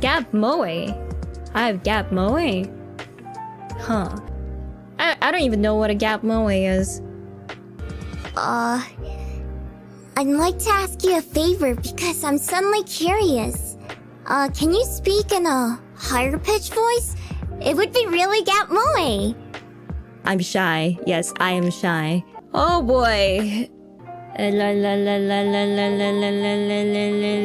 Gap Moe. I have Gap Moe? Huh. I don't even know what a Gap Moe is. I'd like to ask you a favor because I'm suddenly curious. Can you speak in a higher pitched voice? It would be really Gap Moe. I'm shy. Yes, I am shy. Oh boy. La la la la la la la la la la la